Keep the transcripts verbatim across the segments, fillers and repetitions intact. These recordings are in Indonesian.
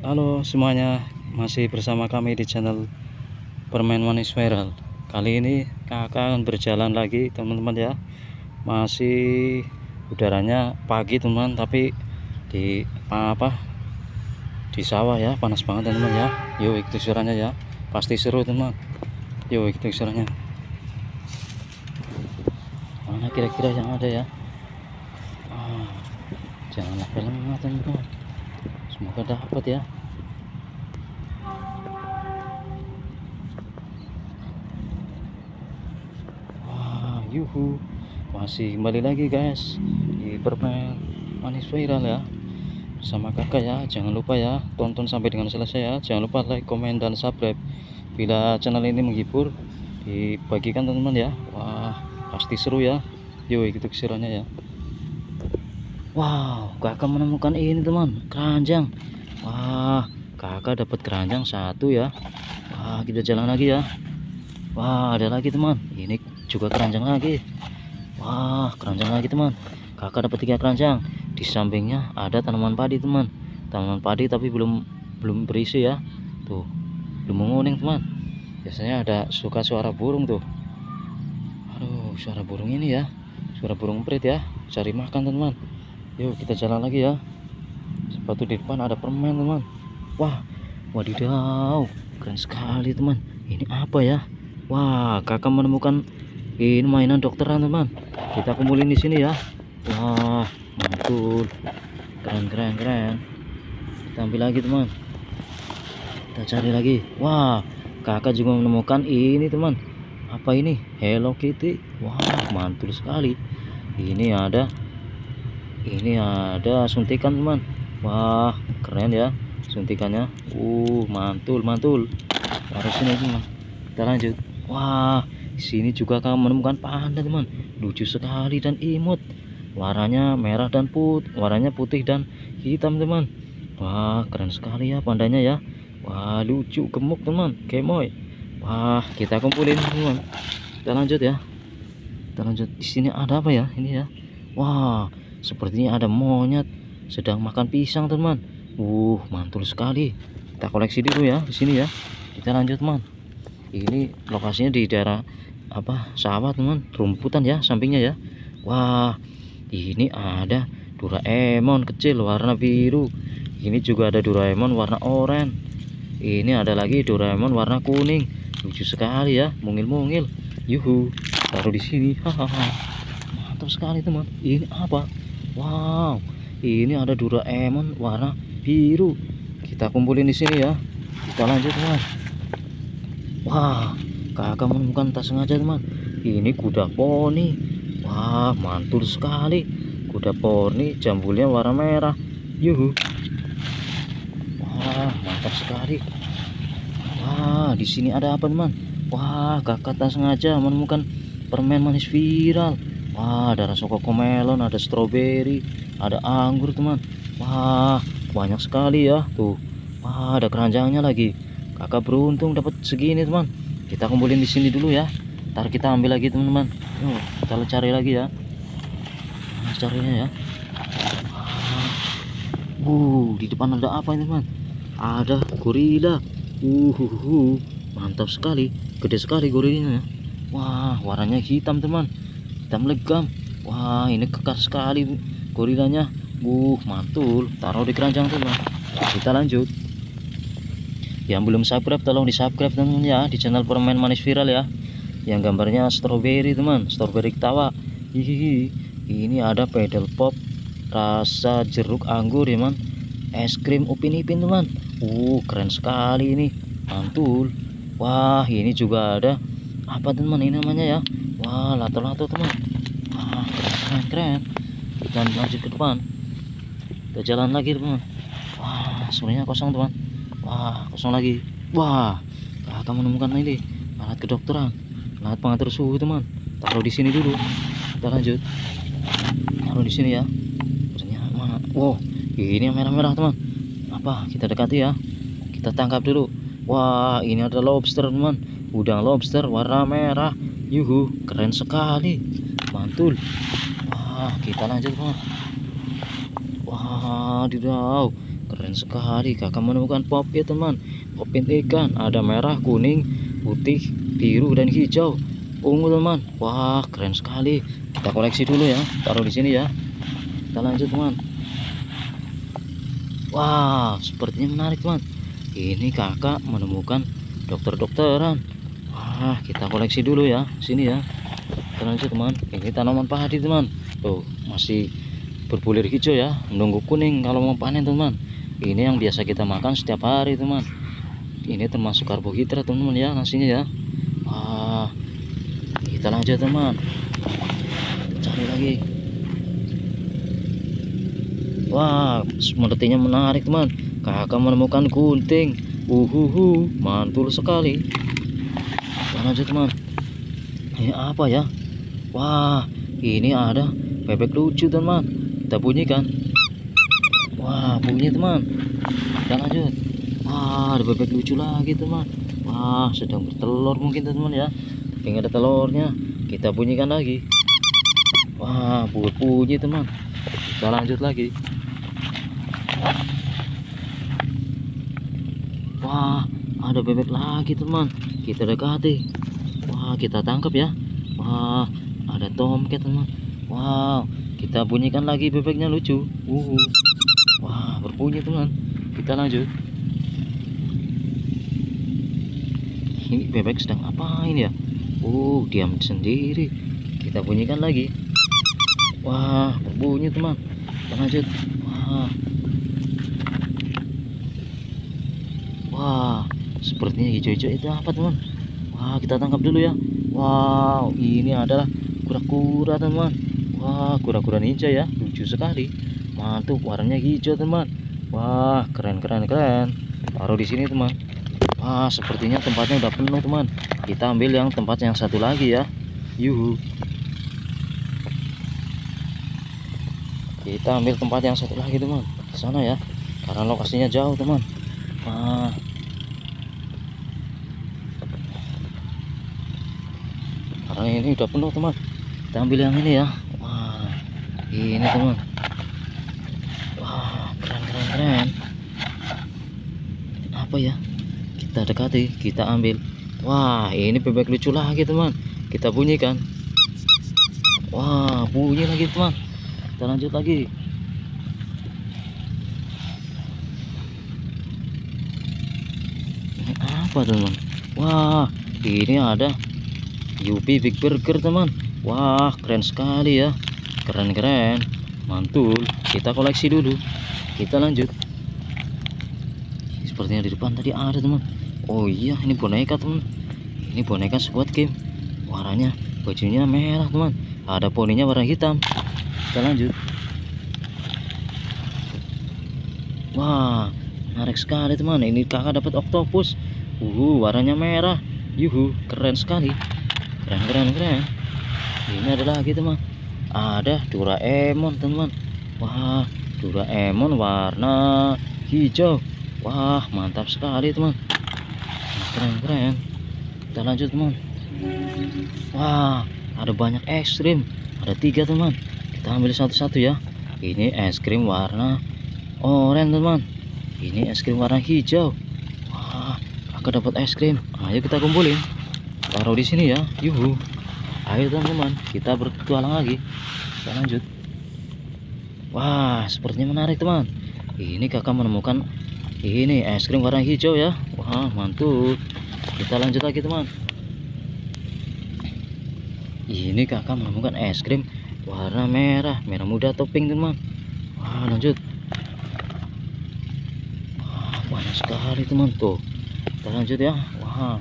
Halo semuanya, masih bersama kami di channel Permen Manis Viral. Kali ini kakak akan berjalan lagi teman-teman ya. Masih udaranya pagi teman, tapi di apa di sawah ya, panas banget teman ya. Yuk ikuti suaranya ya, pasti seru teman. Yuk ikuti suaranya. Mana kira-kira yang ada ya? Ah, janganlah lengah teman-teman. Semoga dapat ya. Wah, yuhu. Masih kembali lagi guys di Permen Manis Viral ya. Bersama kakak ya. Jangan lupa ya, tonton sampai dengan selesai ya. Jangan lupa like, komen, dan subscribe. Bila channel ini menghibur, dibagikan teman-teman ya. Wah, pasti seru ya. Yuk ikuti keseruannya ya. Wow, kakak menemukan ini teman, keranjang. Wah, kakak dapat keranjang satu ya. Wah, kita jalan lagi ya. Wah, ada lagi teman, ini juga keranjang lagi. Wah, keranjang lagi teman. Kakak dapat tiga keranjang. Di sampingnya ada tanaman padi teman. Tanaman padi tapi belum belum berisi ya. Tuh, belum menguning teman. Biasanya ada suka suara burung tuh. Aduh, suara burung ini ya. Suara burung emprit ya. Cari makan teman. Yuk kita jalan lagi ya. Sepatu di depan ada permen teman. Wah, wadidaw, keren sekali teman. Ini apa ya? Wah, kakak menemukan ini mainan dokteran teman. Kita kumpulin di sini ya. Wah, mantul, keren keren keren. Kita ambil lagi teman. Kita cari lagi. Wah, kakak juga menemukan ini teman. Apa ini? Hello Kitty. Wah, mantul sekali. Ini ada ini ada suntikan teman. Wah, keren ya suntikannya. Uh, mantul mantul. Taruh sini teman. Kita lanjut. Wah, di sini juga kamu menemukan panda teman. Lucu sekali dan imut. Warnanya merah dan putih, warnanya putih dan hitam teman. Wah, keren sekali ya pandanya ya. Wah, lucu, gemuk teman, gemoy. Wah, kita kumpulin teman. Kita lanjut ya. Kita lanjut. Di sini ada apa ya? Ini ya. Wah, sepertinya ada monyet sedang makan pisang teman. Uh, mantul sekali. Kita koleksi dulu ya di sini ya. Kita lanjut teman. Ini lokasinya di daerah apa sawah teman, rumputan ya sampingnya ya. Wah, ini ada Doraemon kecil warna biru. Ini juga ada Doraemon warna oranye. Ini ada lagi Doraemon warna kuning. Lucu sekali ya, mungil-mungil. Yuhu, taruh di sini. Hahaha, mantap sekali teman. Ini apa? Wow, ini ada Doraemon warna biru. Kita kumpulin di sini ya. Kita lanjut teman. Wah, kakak menemukan tak sengaja teman. Ini kuda poni. Wah, mantul sekali. Kuda poni jambulnya warna merah. Yuhu. Wah, mantap sekali. Wah, di sini ada apa teman? Wah, kakak tak sengaja menemukan permen manis viral. Wah, ada rasa kokomelon, ada stroberi, ada anggur teman. Wah, banyak sekali ya tuh. Wah, ada keranjangnya lagi. Kakak beruntung dapat segini teman. Kita kumpulin di sini dulu ya. Ntar kita ambil lagi teman-teman. Yuk, kita cari lagi ya. Nah, carinya ya. Uh, di depan ada apa ini teman? Ada gorila. Uh, uh, uh, mantap sekali. Gede sekali gorilanya. Wah, warnanya hitam teman. Hitam legam. Wah, ini kekar sekali gorilanya. Uh, mantul. Taruh di keranjang teman. Kita lanjut. Yang belum subscribe tolong di subscribe teman ya di channel Permen Manis Viral ya. Yang gambarnya stroberi teman, stroberi ketawa. Hihihi. Ini ada pedal pop rasa jeruk anggur ya man. Es krim upin ipin teman. Uh, keren sekali ini. Mantul. Wah, ini juga ada apa teman ini namanya ya. Wah, lato-lato teman. Wah, keren keren keren. Kita lanjut ke depan. Kita jalan lagi teman. Wah, sebenarnya kosong teman. Wah, kosong lagi. Wah, kakak menemukan ini alat kedokteran, alat pengatur suhu teman. Taruh di sini dulu. Kita lanjut. Taruh di sini ya. Ternyata mana? Wow, ini yang merah-merah teman. Apa? Kita dekati ya. Kita tangkap dulu. Wah, ini ada lobster teman. Udang lobster warna merah. Yuhu, keren sekali. Mantul. Wah, kita lanjut teman. Wah, didaw. keren sekali. Kakak menemukan popit teman. Popit ikan, ada merah, kuning, putih, biru dan hijau, ungu teman. Wah, keren sekali. Kita koleksi dulu ya, taruh di sini ya. Kita lanjut teman. Wah, sepertinya menarik teman. Ini kakak menemukan dokter-dokteran. Wah, kita koleksi dulu ya, sini ya. Kita lanjut teman. Ini tanaman padi teman. Tuh, masih berbulir hijau ya, menunggu kuning kalau mau panen teman. Ini yang biasa kita makan setiap hari teman. Ini termasuk karbohidrat teman-teman ya, nasinya ya. Wah, kita lanjut teman. Cari lagi. Wah, sepertinya menarik teman. Kakak menemukan gunting. Uhuhu, mantul sekali. Kita lanjut teman. Ini apa ya? Wah, ini ada bebek lucu teman. Kita bunyikan. Wah, bunyi teman. Kita lanjut. Wah, ada bebek lucu lagi teman. Wah, sedang bertelur mungkin teman ya. Tapi nggak ada telurnya. Kita bunyikan lagi. Wah, bunyi teman. Kita lanjut lagi. Wah, ada bebek lagi teman. Kita dekati. Wah, kita tangkap ya. Wah, ada tomcat teman. Wow, kita bunyikan lagi, bebeknya lucu. Uh, wah, berbunyi teman. Kita lanjut. Ini bebek sedang apain ya? Uh, diam sendiri. Kita bunyikan lagi. Wah, berbunyi teman. Kita lanjut. Wah, wah, sepertinya hijau-hijau itu apa teman? Wah, kita tangkap dulu ya. Wow, ini adalah kura-kura teman. Wah, kura-kura ninja ya, lucu sekali. Mantap, warnanya hijau teman. Wah, keren keren keren. Taruh di sini teman. Wah, sepertinya tempatnya udah penuh teman. Kita ambil yang tempat yang satu lagi ya. Yuhu. Kita ambil tempat yang satu lagi teman. Ke sana ya. Karena lokasinya jauh teman. Wah. Karena ini udah penuh teman. Kita ambil yang ini ya. Wah, ini teman. Wah, keren keren keren. Apa ya? Kita dekati, kita ambil. Wah, ini bebek lucu lagi teman. Kita bunyikan. Wah, bunyi lagi teman. Kita lanjut lagi. Ini apa teman? Wah, ini ada Yupi Big Burger teman. Wah, keren sekali ya. Keren keren. Mantul. Kita koleksi dulu. Kita lanjut. Sepertinya di depan tadi ada teman. Oh iya, ini boneka teman. Ini boneka Squid Game. Warnanya, bajunya merah teman. Ada poninya warna hitam. Kita lanjut. Wah, menarik sekali teman. Ini kakak dapat oktopus. Uh, warnanya merah. Yuhu, keren sekali. Keren keren keren. Ini ada lagi teman. Ada Doraemon teman. Wah, Doraemon warna hijau. Wah, mantap sekali teman. Keren keren. Kita lanjut teman. Wah, ada banyak es krim. Ada tiga teman. Kita ambil satu-satu ya. Ini es krim warna oranye teman. Ini es krim warna hijau. Wah, kakak dapat es krim. Ayo kita kumpulin. Taruh di sini ya. Yuhu. Ayo teman-teman, kita bertualang lagi. Kita lanjut. Wah, sepertinya menarik teman. Ini kakak menemukan ini es krim warna hijau ya. Wah, mantul. Kita lanjut lagi teman. Ini kakak menemukan es krim warna merah, merah muda topping teman. Wah, lanjut. Wah, banyak sekali teman tuh. Kita lanjut ya. Wah.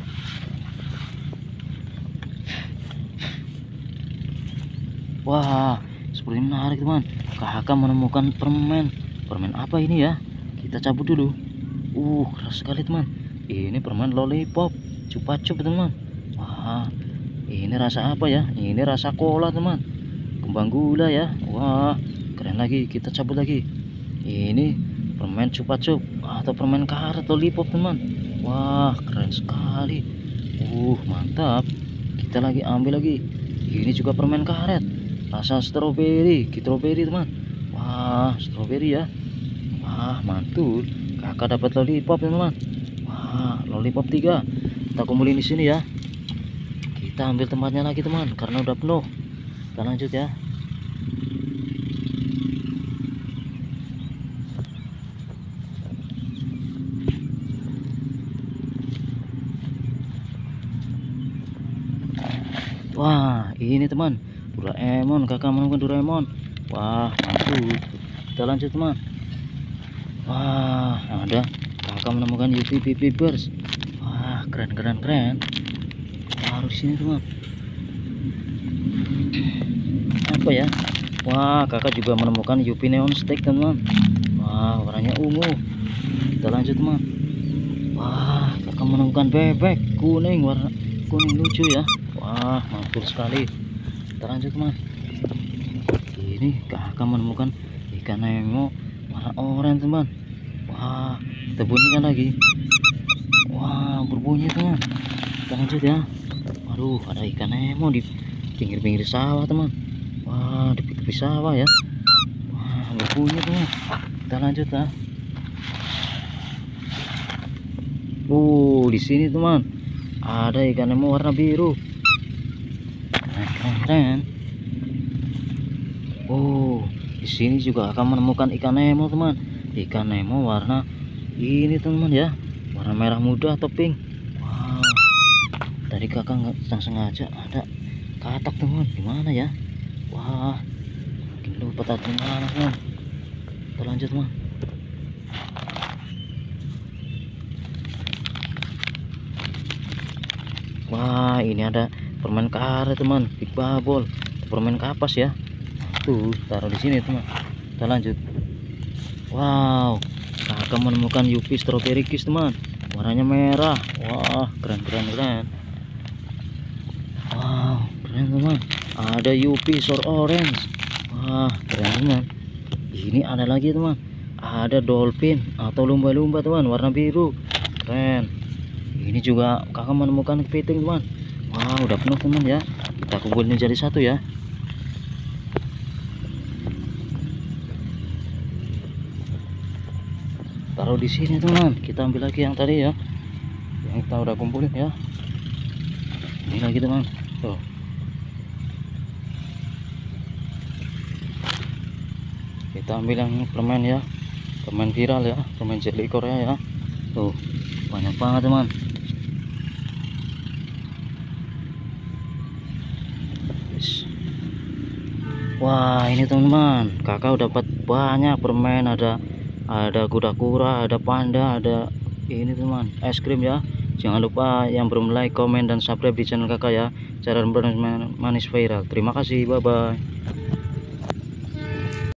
Wah, seperti menarik teman. Kakak menemukan permen. Permen apa ini ya? Kita cabut dulu. Uh, keras sekali teman. Ini permen lollipop, Chupa Chups teman. Wah, ini rasa apa ya? Ini rasa cola teman. Kembang gula ya. Wah, keren lagi. Kita cabut lagi. Ini permen Chupa Chups atau permen karet lollipop teman. Wah, keren sekali. Uh, mantap. Kita lagi ambil lagi. Ini juga permen karet. Rasa stroberi, stroberi teman. Wah, stroberi ya. Wah, Wah, mantul. Kakak dapat lollipop teman-teman. Wah, lollipop tiga. Kita kumpulin di sini ya. Kita ambil tempatnya lagi teman, karena udah penuh. Kita lanjut ya. Wah, ini teman, Doraemon. Kakak menemukan Doraemon. Wah, mantul. Kita lanjut teman. Wah, ada. Kakak menemukan Yupi Pipi Burst. Wah, keren keren keren. Taruh di sini teman. Apa ya? Wah, kakak juga menemukan Yupi Neon Stick teman. Wah, warnanya ungu. Kita lanjut teman. Wah, kakak menemukan bebek kuning, warna kuning lucu ya. Wah, mantul sekali. Kita lanjut teman. Ini kakak menemukan ikan Nemo warna oranye teman. Wah, kita bunyikan lagi. Wah, berbunyi teman. Kita lanjut ya. Waduh, ada ikan Nemo di pinggir-pinggir sawah teman. Wah, di tepi sawah ya. Wah, berbunyi teman. Kita lanjut ya. Uh, di sini teman ada ikan Nemo warna biru. Keren. Oh, di sini juga akan menemukan ikan Nemo teman. Ikan Nemo warna ini teman ya, warna merah muda atau pink. Wow, tadi kakak nggak sengaja ada katak teman. Gimana ya? Wah, makin lupa tadi mana teman. Kita lanjut teman. Wah, ini ada permen karet teman, Big Bubble, permen kapas ya. Tuh, taruh di sini teman. Kita lanjut. Wow, kakak menemukan Yupi Strawberry Kiss teman, warnanya merah. Wah, keren keren keren. Wow, keren teman. Ada Yupi Sour Orange. Wah, keren teman. Ini ada lagi teman, ada dolphin atau lumba-lumba teman, warna biru. Keren. Ini juga kakak menemukan kepiting teman. Wah, udah penuh teman ya. Kita kumpulin jadi satu ya. Taruh di sini teman. Kita ambil lagi yang tadi ya, yang kita udah kumpulin ya. Ini lagi teman. Tuh. Kita ambil yang permen ya, permen viral ya, permen jelly Korea ya. Tuh, banyak banget teman. Wah, ini teman-teman, kakak dapat banyak permen. Ada ada kuda-kura, ada panda, ada ini teman, es krim ya. Jangan lupa yang belum like, komen, dan subscribe di channel kakak ya, cara manis viral. Terima kasih, bye bye.